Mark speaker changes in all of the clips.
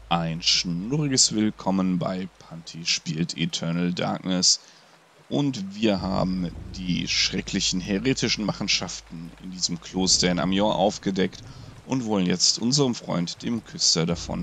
Speaker 1: Ein schnurriges Willkommen bei Panty spielt Eternal Darkness und wir haben die schrecklichen heretischen Machenschaften in diesem Kloster in Amiens aufgedeckt und wollen jetzt unserem Freund, dem Küster, davon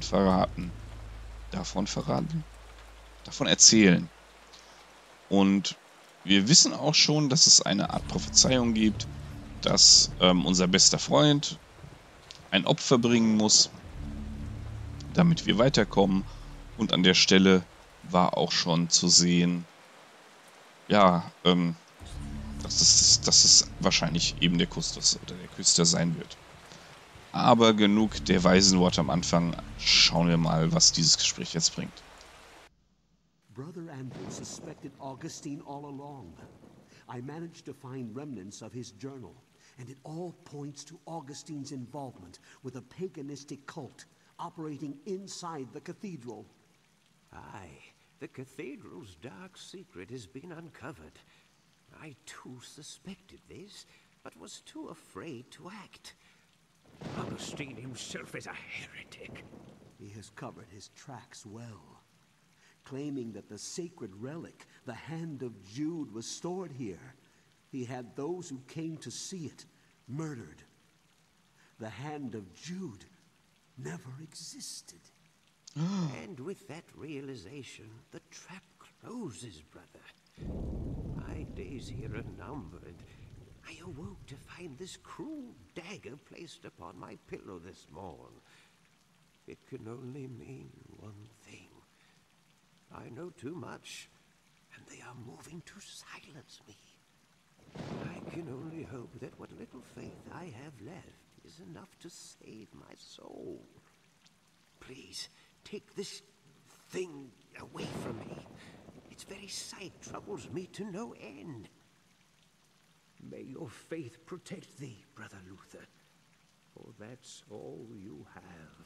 Speaker 1: erzählen. Und wir wissen auch schon, dass es eine Art Prophezeiung gibt, dass unser bester Freund ein Opfer bringen muss, damit wir weiterkommen. Und an der Stelle war auch schon zu sehen, ja, dass es wahrscheinlich eben der Kustos oder der Küster sein wird. Aber genug der weisen Worte am Anfang. Schauen wir mal, was dieses Gespräch jetzt bringt.
Speaker 2: Brother Andrew suspected Augustine all along. I managed to find remnants of his journal, and it all points to Augustine's involvement with a paganistic cult operating inside the cathedral.
Speaker 3: Aye, the cathedral's dark secret has been uncovered. I too suspected this, but was too afraid to act. Augustine himself is a heretic.
Speaker 2: He has covered his tracks well, claiming that the sacred relic, the Hand of Jude, was stored here. He had those who came to see it murdered. The Hand of Jude never existed.
Speaker 3: And with that realization, the trap closes, brother. My days here are numbered. I awoke to find this cruel dagger placed upon my pillow this morn. It can only mean one thing. I know too much, and they are moving to silence me. I can only hope that what little faith I have left is enough to save my soul. Please, take this thing away from me. Its very sight troubles me to no end. May your faith protect thee, Brother Luther, for that's all you have.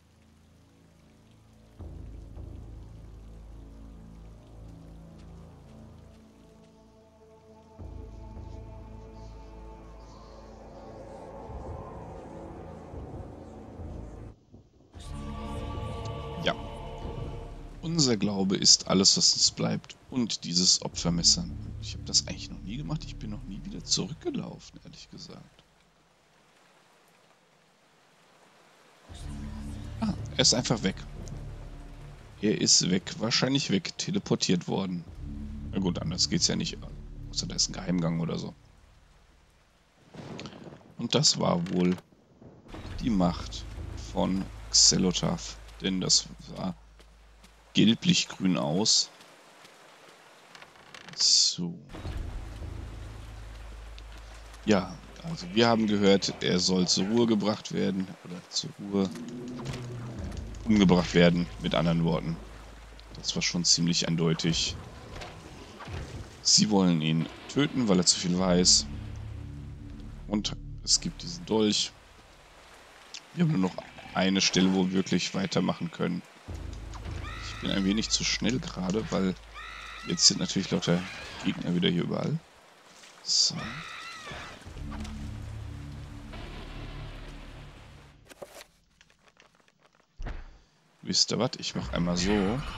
Speaker 1: Ja. Unser Glaube ist alles, was uns bleibt. Und dieses Opfermesser. Ich habe das eigentlich noch nie gemacht. Ich bin noch nie wieder zurückgelaufen, ehrlich gesagt. Ah, er ist einfach weg. Er ist weg. Wahrscheinlich weg. Teleportiert worden. Na gut, anders geht's ja nicht. Außer da ist ein Geheimgang oder so. Und das war wohl die Macht von Xelotaph. Denn das sah gelblich-grün aus. So. Ja, also wir haben gehört, er soll zur Ruhe gebracht werden. Oder zur Ruhe umgebracht werden, mit anderen Worten. Das war schon ziemlich eindeutig. Sie wollen ihn töten, weil er zu viel weiß. Und es gibt diesen Dolch. Wir haben nur noch eine Stelle, wo wir wirklich weitermachen können. Ich bin ein wenig zu schnell gerade, weil jetzt sind natürlich lauter Gegner wieder hier überall. So. Wisst ihr was? Ich mache einmal so.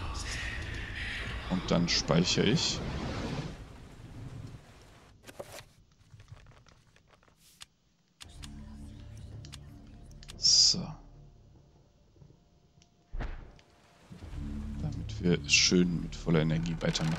Speaker 1: Und dann speichere ich. So. Damit wir es schön mit voller Energie weitermachen.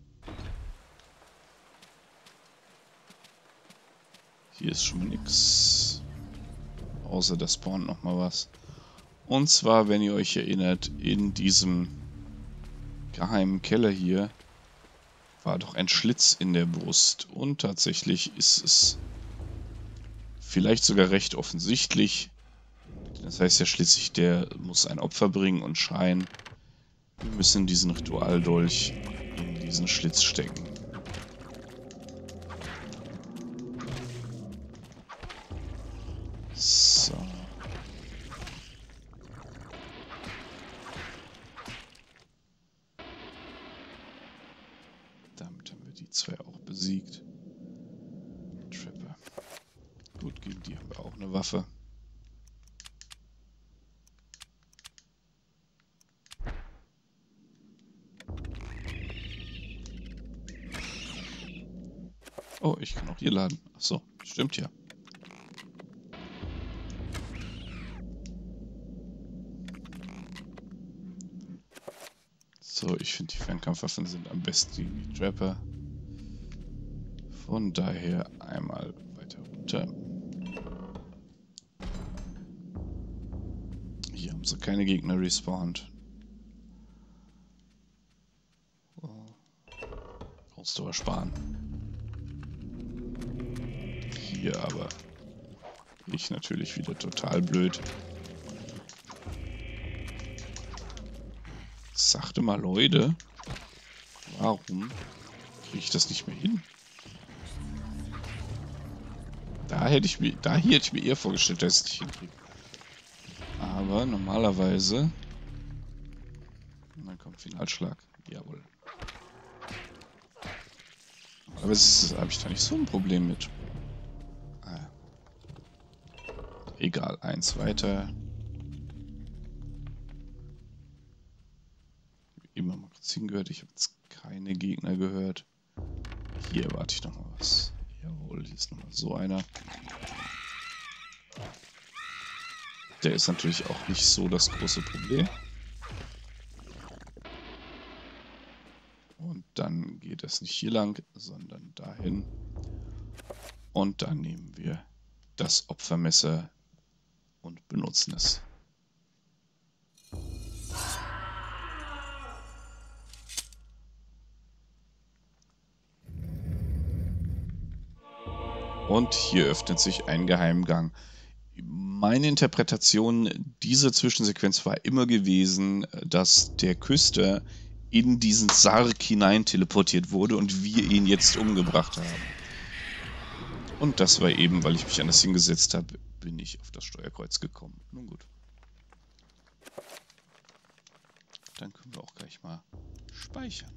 Speaker 1: Hier ist schon mal nichts. Außer da spawnt nochmal was. Und zwar, wenn ihr euch erinnert, in diesem geheimen Keller hier war doch ein Schlitz in der Brust. Und tatsächlich ist es vielleicht sogar recht offensichtlich. Das heißt ja schließlich, der muss ein Opfer bringen und schreien. Wir müssen diesen Ritualdolch in diesen Schlitz stecken. So. Damit haben wir die zwei auch besiegt. Trapper. Gut, gegen die haben wir auch eine Waffe. Oh, ich kann auch hier laden. Achso, stimmt ja. So, ich finde die Fernkampfwaffen sind am besten gegen die Trapper. Von daher einmal weiter runter. Hier haben sie keine Gegner respawned. Oh. Ausdauer sparen. Hier aber ich natürlich wieder total blöd. Sagte mal, Leute, warum kriege ich das nicht mehr hin? Hier hätte ich mir eher vorgestellt, dass ich es nicht hinkriege. Aber normalerweise... Und dann kommt Finalschlag. Jawohl. Aber habe ich da nicht so ein Problem mit. Egal, eins weiter. Immer mal kurz hingehört. Ich habe jetzt keine Gegner gehört. Hier erwarte ich nochmal was. Jawohl, hier ist nochmal so einer. Der ist natürlich auch nicht so das große Problem. Und dann geht es nicht hier lang, sondern dahin. Und dann nehmen wir das Opfermesser und benutzen es. Und hier öffnet sich ein Geheimgang. Meine Interpretation dieser Zwischensequenz war immer gewesen, dass der Küster in diesen Sarg hinein teleportiert wurde und wir ihn jetzt umgebracht haben. Und das war eben, weil ich mich anders hingesetzt habe, bin ich auf das Steuerkreuz gekommen. Nun gut. Dann können wir auch gleich mal speichern.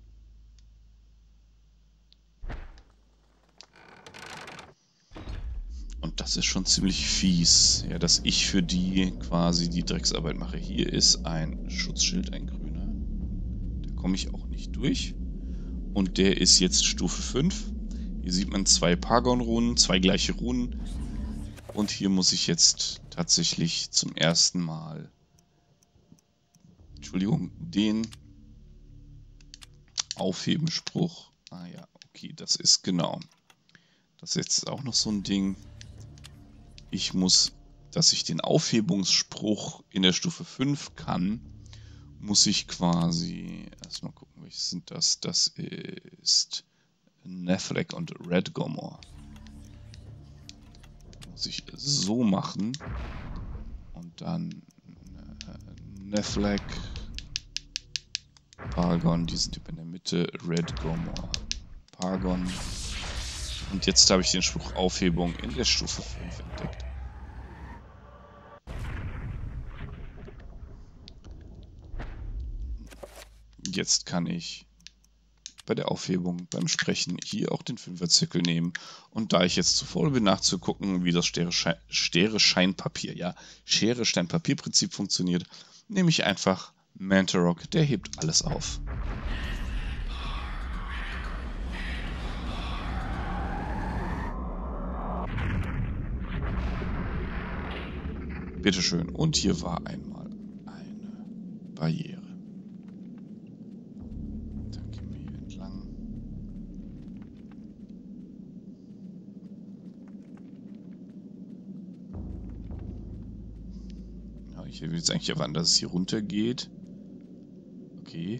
Speaker 1: Und das ist schon ziemlich fies, ja, dass ich für die quasi die Drecksarbeit mache. Hier ist ein Schutzschild, ein grüner. Da komme ich auch nicht durch. Und der ist jetzt Stufe 5. Hier sieht man 2 Paragon-Runen, 2 gleiche Runen. Und hier muss ich jetzt tatsächlich zum ersten Mal, Entschuldigung, den Aufhebenspruch. Ah ja, okay, das ist genau. Das ist jetzt auch noch so ein Ding. Ich muss, dass ich den Aufhebungsspruch in der Stufe 5 kann, muss ich quasi, erstmal gucken, welche sind das? Das ist Netflix und Red Gomor. Muss ich so machen und dann Netflix, Paragon, die sind in der Mitte, Red Gomor, Paragon. Und jetzt habe ich den Spruch Aufhebung in der Stufe 5 entdeckt. Jetzt kann ich bei der Aufhebung, beim Sprechen hier auch den Fünferzirkel nehmen. Und da ich jetzt zu faul bin nachzugucken, wie das Schere-Stein-Papier-Prinzip funktioniert, nehme ich einfach Mantarok, der hebt alles auf. Bitteschön. Und hier war einmal eine Barriere. Dann gehen wir hier entlang. Ja, ich will jetzt eigentlich erwarten, dass es hier runter geht. Okay.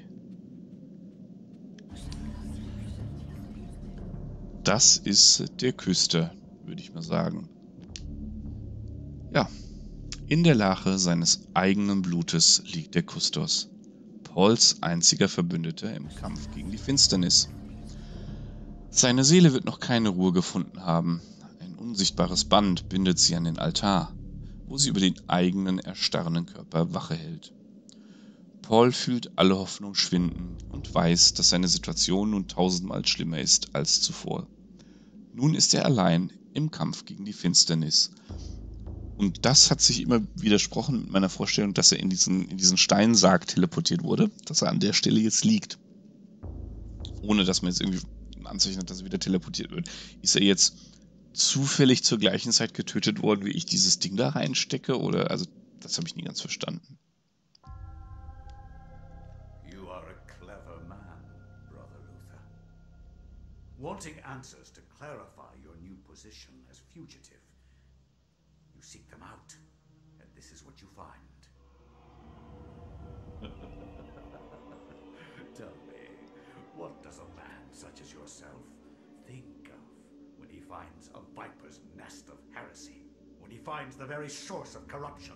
Speaker 1: Das ist der Küster, würde ich mal sagen. Ja. In der Lache seines eigenen Blutes liegt der Kustos, Pauls einziger Verbündeter im Kampf gegen die Finsternis. Seine Seele wird noch keine Ruhe gefunden haben. Ein unsichtbares Band bindet sie an den Altar, wo sie über den eigenen erstarrenden Körper Wache hält. Paul fühlt alle Hoffnung schwinden und weiß, dass seine Situation nun 1000-mal schlimmer ist als zuvor. Nun ist er allein im Kampf gegen die Finsternis. Und das hat sich immer widersprochen mit meiner Vorstellung, dass er in diesen Steinsarg teleportiert wurde, dass er an der Stelle jetzt liegt. Ohne dass man jetzt irgendwie Anzeichen hat, dass er wieder teleportiert wird. Ist er jetzt zufällig zur gleichen Zeit getötet worden, wie ich dieses Ding da reinstecke? Oder, also, das habe ich nie ganz verstanden.
Speaker 4: You are a clever man, Brother Luther. Wanting answers to clarify your new position as fugitive, you seek them out, and this is what you find. Tell me, what does a man such as yourself think of when he finds a viper's nest of heresy? When he finds the very source of corruption?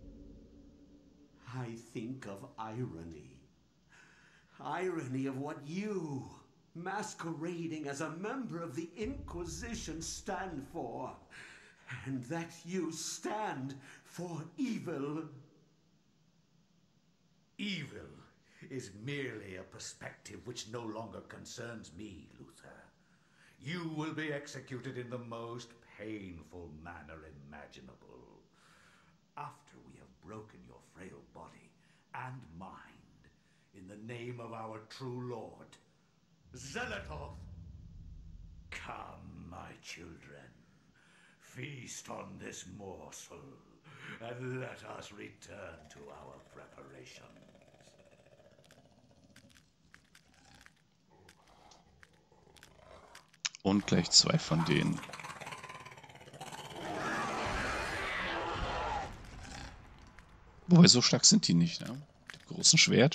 Speaker 2: I think of irony. Irony of what you, masquerading as a member of the Inquisition, stand for. And that you stand for evil.
Speaker 4: Evil is merely a perspective which no longer concerns me, Luther. You will be executed in the most painful manner imaginable. After we have broken your frail body and mind in the name of our true Lord, Zelatoth. Come, my children, feast on this morsel, and let us return to our preparations.
Speaker 1: Und gleich 2 von denen. Wobei, so stark sind die nicht, ne? Mit dem großen Schwert.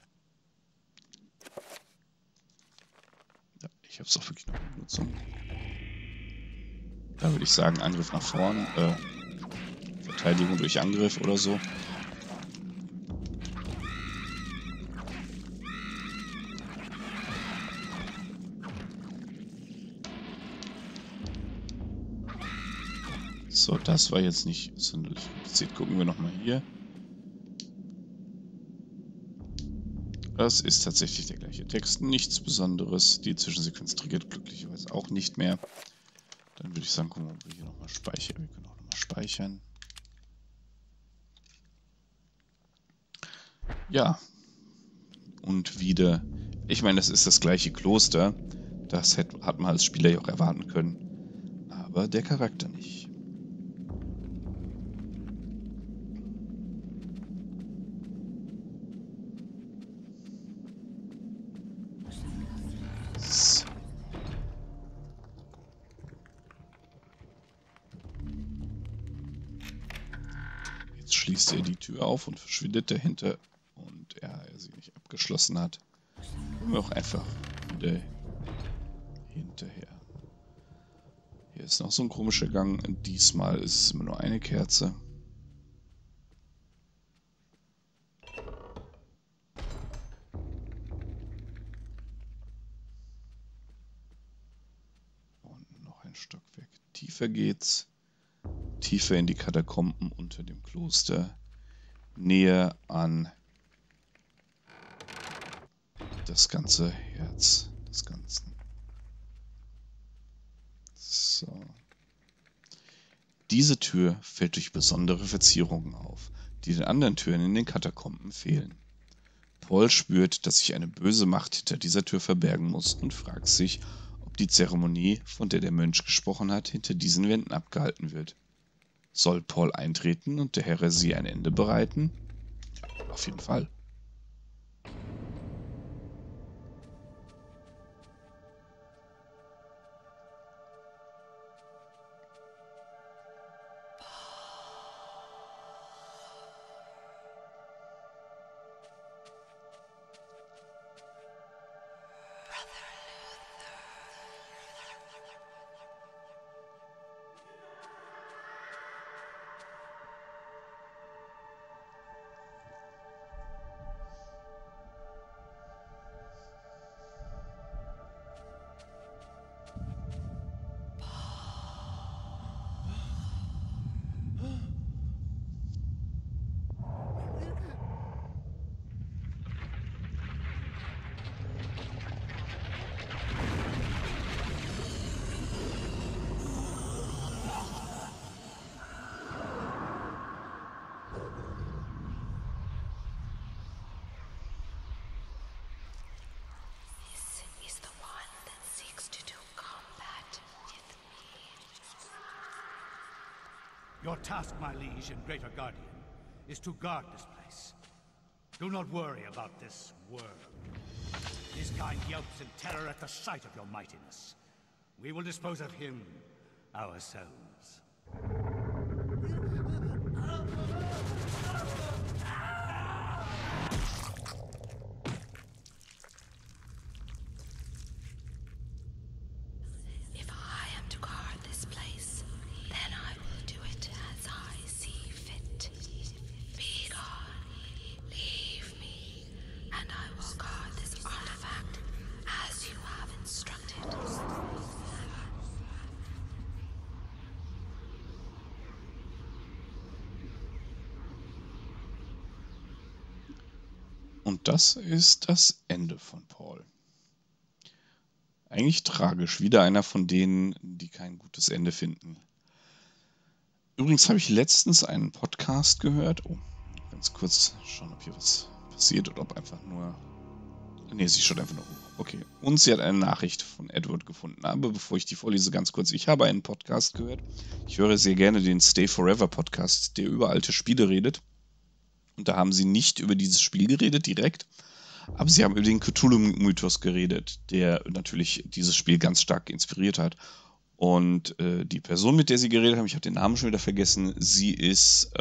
Speaker 1: Ja, ich habe es auch wirklich noch in Benutzung. Da würde ich sagen, Angriff nach vorn. Verteidigung durch Angriff oder so. So, das war jetzt nicht sonderlich kompliziert. Gucken wir nochmal hier. Das ist tatsächlich der gleiche Text. Nichts Besonderes. Die Zwischensequenz triggert glücklicherweise auch nicht mehr. Dann würde ich sagen, gucken wir, ob wir hier nochmal speichern. Wir können auch nochmal speichern. Ja. Und wieder. Ich meine, das ist das gleiche Kloster. Das hat man als Spieler ja auch erwarten können. Aber der Charakter nicht. Schließt er die Tür auf und verschwindet dahinter und er sie nicht abgeschlossen hat. Kommen wir auch einfach wieder hinterher. Hier ist noch so ein komischer Gang. Diesmal ist es immer nur eine Kerze. Und noch ein Stockwerk tiefer geht's. Tiefer in die Katakomben unter dem Kloster, näher an das ganze Herz des Ganzen. So. Diese Tür fällt durch besondere Verzierungen auf, die den anderen Türen in den Katakomben fehlen. Paul spürt, dass sich eine böse Macht hinter dieser Tür verbergen muss und fragt sich, ob die Zeremonie, von der der Mönch gesprochen hat, hinter diesen Wänden abgehalten wird. Soll Paul eintreten und der Häresie ein Ende bereiten? Ja, auf jeden Fall.
Speaker 4: Your task, my liege and greater guardian, is to guard this place. Do not worry about this worm. His kind yelps in terror at the sight of your mightiness. We will dispose of him ourselves.
Speaker 5: If I am to guard this place, then I will do it as I see fit. Be gone, leave me, and I will guard this artifact as you have instructed.
Speaker 1: Und das ist das Ende von Paul. Eigentlich tragisch. Wieder einer von denen, die kein gutes Ende finden. Übrigens habe ich letztens einen Podcast gehört. Oh, ganz kurz schauen, ob hier was passiert oder ob einfach nur... Nee, sie schaut einfach nur rum. Okay. Und sie hat eine Nachricht von Edward gefunden. Aber bevor ich die vorlese, ganz kurz. Ich habe einen Podcast gehört. Ich höre sehr gerne den Stay Forever Podcast, der über alte Spiele redet. Und da haben sie nicht über dieses Spiel geredet direkt, aber sie haben über den Cthulhu-Mythos geredet, der natürlich dieses Spiel ganz stark inspiriert hat. Und die Person, mit der sie geredet haben, ich habe den Namen schon wieder vergessen, sie ist,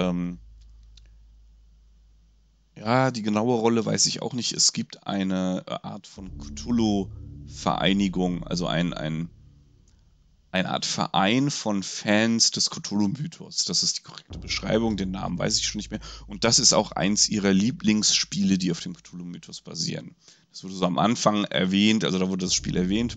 Speaker 1: ja, die genaue Rolle weiß ich auch nicht. Es gibt eine Art von Cthulhu-Vereinigung, also eine Art Verein von Fans des Cthulhu-Mythos. Das ist die korrekte Beschreibung, den Namen weiß ich schon nicht mehr. Und das ist auch eins ihrer Lieblingsspiele, die auf dem Cthulhu-Mythos basieren. Das wurde so am Anfang erwähnt, also da wurde das Spiel erwähnt.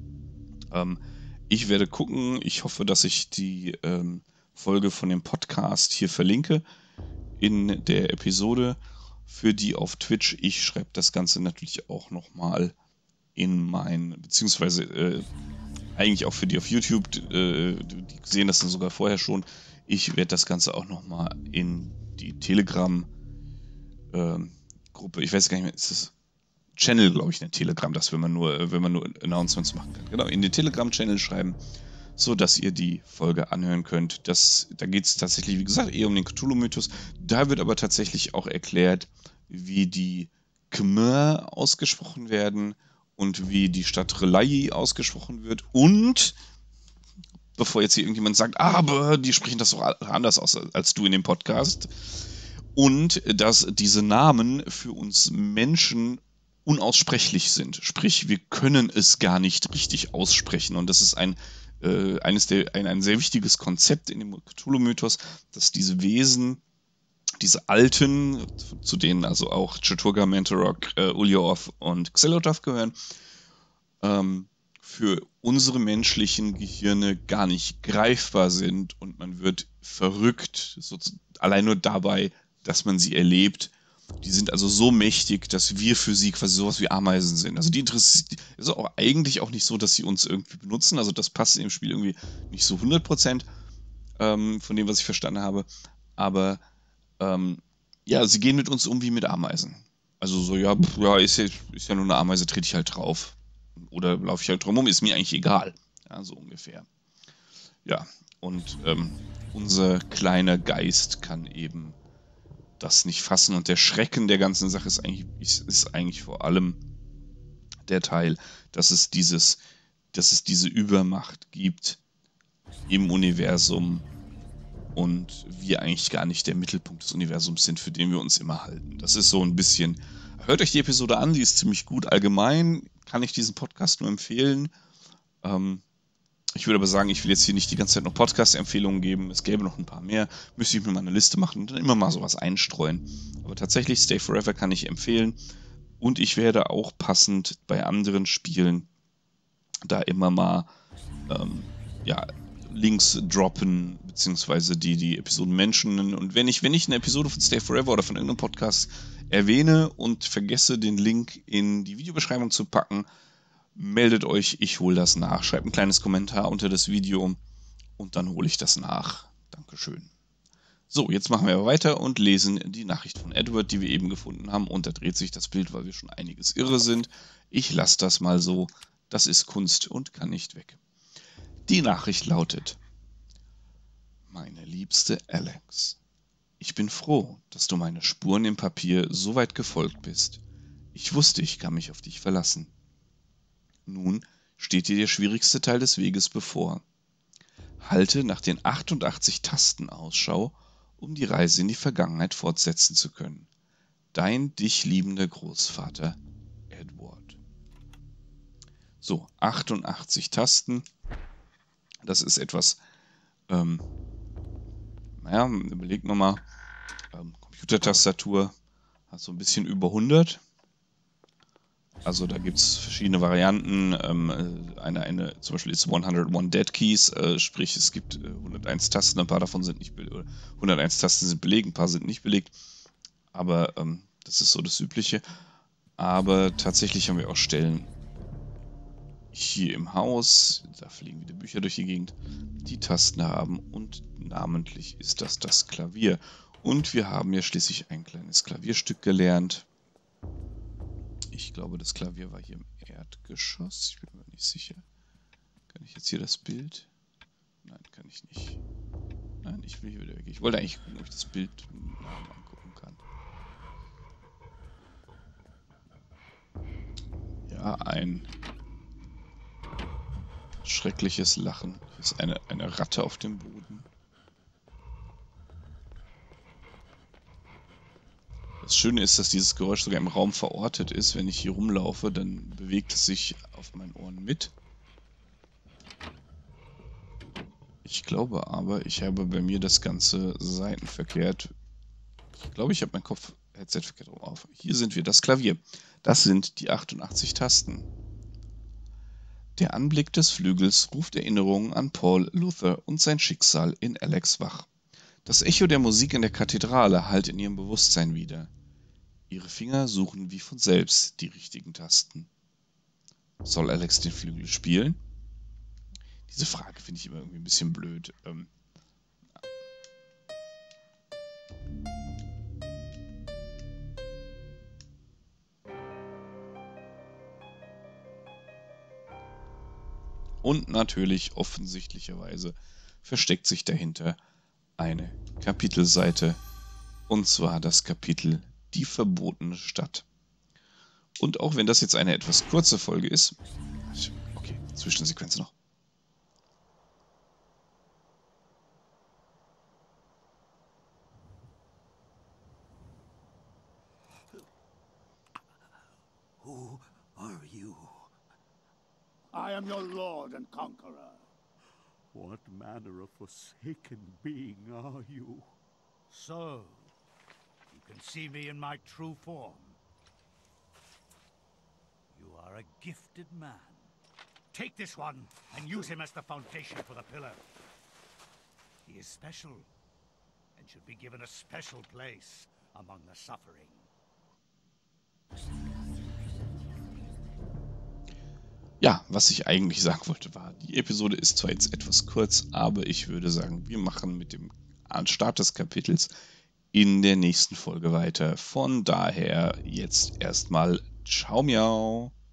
Speaker 1: Ich werde gucken, ich hoffe, dass ich die Folge von dem Podcast hier verlinke in der Episode. Für die auf Twitch, ich schreibe das Ganze natürlich auch nochmal in mein, beziehungsweise eigentlich auch für die auf YouTube, die sehen das dann sogar vorher schon. Ich werde das Ganze auch nochmal in die Telegram-Gruppe, ich weiß gar nicht mehr, ist das Channel, glaube ich, in Telegram, das, wenn man nur Announcements machen kann. Genau, in den Telegram-Channel schreiben, so dass ihr die Folge anhören könnt. Da geht es tatsächlich, wie gesagt, eher um den Cthulhu-Mythos. Da wird aber tatsächlich auch erklärt, wie die Khmer ausgesprochen werden und wie die Stadt Relai ausgesprochen wird. Und, bevor jetzt hier irgendjemand sagt, aber die sprechen das doch anders aus als du in dem Podcast. Und dass diese Namen für uns Menschen unaussprechlich sind. Sprich, wir können es gar nicht richtig aussprechen. Und das ist ein sehr wichtiges Konzept in dem Cthulhu-Mythos, dass diese Wesen, diese Alten, zu denen also auch Cthulhu, Mentorok, Ulyaoth und Xel'Otath gehören, für unsere menschlichen Gehirne gar nicht greifbar sind und man wird verrückt, allein nur dabei, dass man sie erlebt. Die sind also so mächtig, dass wir für sie quasi sowas wie Ameisen sind. Also ist auch eigentlich auch nicht so, dass sie uns irgendwie benutzen. Also das passt in dem Spiel irgendwie nicht so 100% von dem, was ich verstanden habe. Aber ja, sie gehen mit uns um wie mit Ameisen. Also so, ja, ist ja nur eine Ameise, trete ich halt drauf. Oder laufe ich halt drumherum, ist mir eigentlich egal. Ja, so ungefähr. Ja, und unser kleiner Geist kann eben das nicht fassen. Und der Schrecken der ganzen Sache ist eigentlich vor allem der Teil, dass es diese Übermacht gibt im Universum und wir eigentlich gar nicht der Mittelpunkt des Universums sind, für den wir uns immer halten. Das ist so ein bisschen... Hört euch die Episode an, die ist ziemlich gut. Allgemein kann ich diesen Podcast nur empfehlen. Ich würde aber sagen, ich will jetzt hier nicht die ganze Zeit noch Podcast-Empfehlungen geben. Es gäbe noch ein paar mehr. Müsste ich mir mal eine Liste machen und dann immer mal sowas einstreuen. Aber tatsächlich, Stay Forever kann ich empfehlen. Und ich werde auch passend bei anderen Spielen da immer mal Links droppen, beziehungsweise die Episoden mentionen. Und wenn ich eine Episode von Stay Forever oder von irgendeinem Podcast erwähne und vergesse, den Link in die Videobeschreibung zu packen, meldet euch, ich hole das nach. Schreibt ein kleines Kommentar unter das Video und dann hole ich das nach. Dankeschön. So, jetzt machen wir aber weiter und lesen die Nachricht von Edward, die wir eben gefunden haben. Und da dreht sich das Bild, weil wir schon einiges irre sind. Ich lasse das mal so. Das ist Kunst und kann nicht weg. Die Nachricht lautet: Meine liebste Alex, ich bin froh, dass du meine Spuren im Papier so weit gefolgt bist. Ich wusste, ich kann mich auf dich verlassen. Nun steht dir der schwierigste Teil des Weges bevor. Halte nach den 88 Tasten Ausschau, um die Reise in die Vergangenheit fortsetzen zu können. Dein dich liebender Großvater, Edward. So, 88 Tasten. Das ist etwas, naja, überlegt man mal, Computertastatur hat so ein bisschen über 100. Also da gibt es verschiedene Varianten. Eine zum Beispiel ist 101 Dead Keys, sprich es gibt 101 Tasten, ein paar davon sind nicht belegt, oder 101 Tasten sind belegt, ein paar sind nicht belegt. Aber das ist so das Übliche. Aber tatsächlich haben wir auch Stellen hier im Haus, da fliegen wieder Bücher durch die Gegend, die Tasten haben und namentlich ist das Klavier. Und wir haben ja schließlich ein kleines Klavierstück gelernt. Ich glaube, das Klavier war hier im Erdgeschoss. Ich bin mir nicht sicher. Kann ich jetzt hier das Bild? Nein, kann ich nicht. Nein, ich will hier wieder weg. Ich wollte eigentlich gucken, ob ich das Bild angucken kann. Ja, ein schreckliches Lachen. Hier ist eine Ratte auf dem Boden. Das Schöne ist, dass dieses Geräusch sogar im Raum verortet ist. Wenn ich hier rumlaufe, dann bewegt es sich auf meinen Ohren mit. Ich glaube aber, ich habe bei mir das Ganze seitenverkehrt. Ich glaube, ich habe mein Kopf-Headset verkehrt rum auf. Hier sind wir, das Klavier. Das sind die 88 Tasten. Der Anblick des Flügels ruft Erinnerungen an Paul Luther und sein Schicksal in Alex wach. Das Echo der Musik in der Kathedrale hallt in ihrem Bewusstsein wieder. Ihre Finger suchen wie von selbst die richtigen Tasten. Soll Alex den Flügel spielen? Diese Frage finde ich immer irgendwie ein bisschen blöd. Und natürlich, offensichtlicherweise, versteckt sich dahinter eine Kapitelseite. Und zwar das Kapitel Die verbotene Stadt. Und auch wenn das jetzt eine etwas kurze Folge ist... Okay, Zwischensequenz noch.
Speaker 2: Who are you?
Speaker 6: I am your lord and conqueror. What manner of forsaken being are you? So, you can see me in my true form. You are a gifted man. Take this one and use him as the foundation for the pillar. He is special and should be given a special place among the suffering.
Speaker 1: Ja, was ich eigentlich sagen wollte war, die Episode ist zwar jetzt etwas kurz, aber ich würde sagen, wir machen mit dem Start des Kapitels in der nächsten Folge weiter. Von daher jetzt erstmal ciao miau.